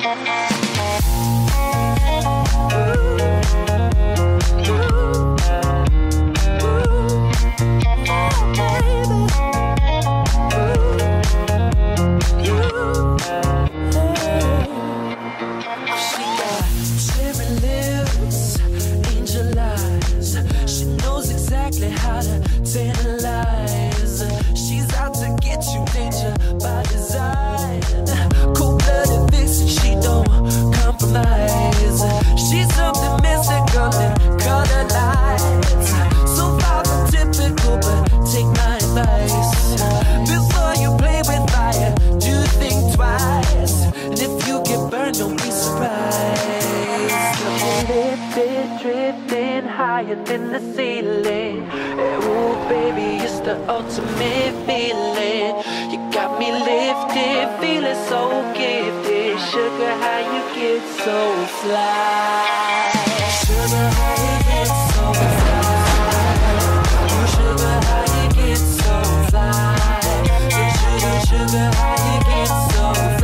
How to tantalize. She's out to get you, danger by design. Cold-blooded vixen, she don't compromise. She's something mystical in color lights. So far from typical, but take my advice. Before you play with fire, do think twice. And if you get burned, don't be surprised. Lifted, drifting higher than the ceiling. Ooh, baby, it's the ultimate feeling. You got me lifted, feeling so gifted. Sugar, how you get so fly? Sugar, how you get so fly? Ooh, sugar, how you get so fly? Sugar, sugar, how you get so fly?